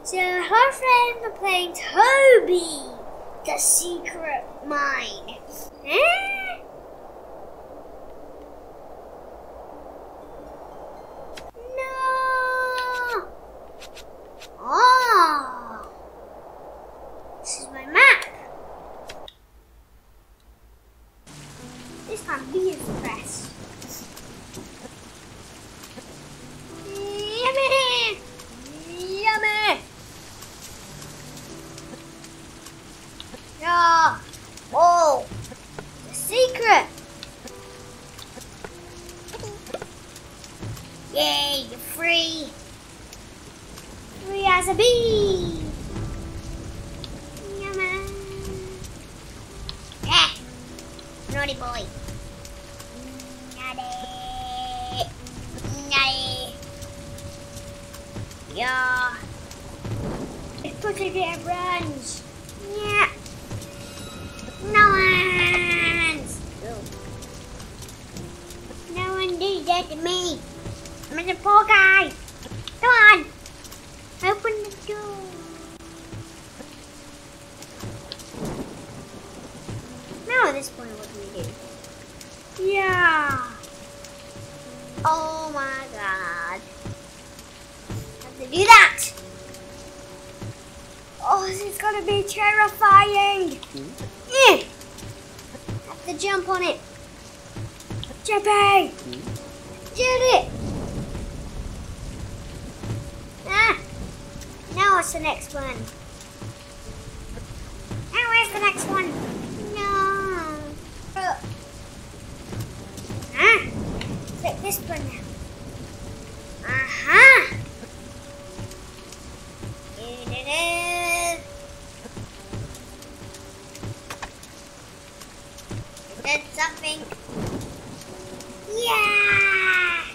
So her friends are playing Toby, the secret mine. Eh? No! Oh! This is my map. This time B is pressed. Yummy! Yummy! Yeah! Oh! The secret! Yay! You're free! Free as a bee! Yummy! Yeah! Naughty boy! Naughty! Naughty! Yeah! It's quickly get runs! Yeah! No one's! No one did that to me! I'm the poor guy! Come on! Open the door! Now at this point, what do we do? Yeah! Oh my god! Have to do that! Oh, this is gonna be terrifying! Yeah. Have to jump on it! Jumping! Did it! Ah! Now what's the next one? Now where's the next one? No! Ah! Click this one now. Aha! Did something. Yeah!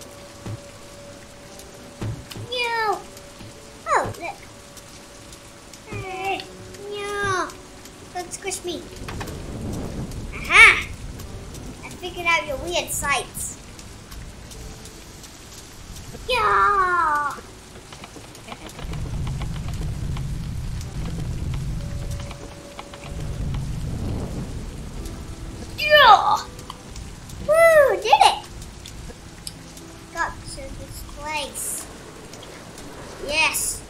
No! Oh, look. No! Don't squish me. Aha! I figured out your weird sights. Yeah! Yeah! Woo! Did it! Got to this place. Yes!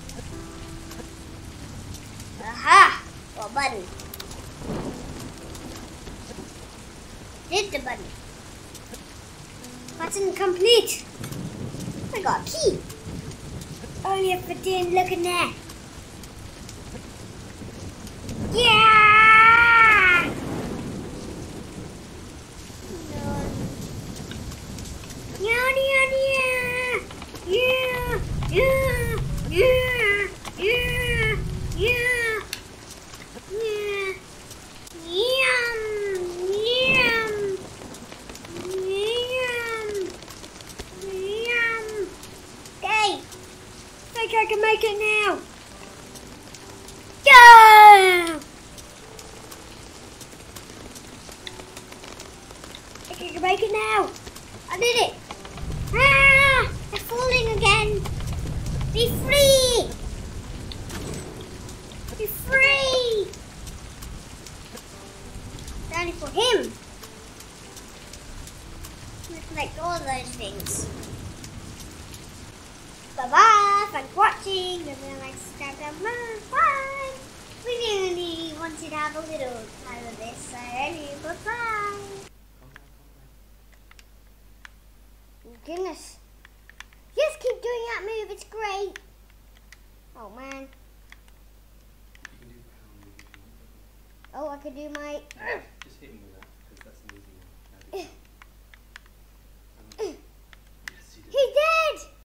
Aha! What button? Did the button. Button complete. I got a key. Only if I didn't look in there. Yeah! Yeah, yeah, yeah. Yeah, yeah, yeah, yeah, yeah, yeah. Yum, yum, yum, yum. Okay, think I can make it now. Yeah! I think I can make it now. I did it. Ah! They're falling again. Be free! Be free! It's only for him. I'm gonna collect all those things. Bye bye. Thanks for watching. If you like, subscribe down below. Bye. We really wanted to have a little time of this, so anyway, bye bye. Goodness. Just keep doing that move, it's great. Oh man. Oh, I could do my... Just hit him with that, because that's an easy one.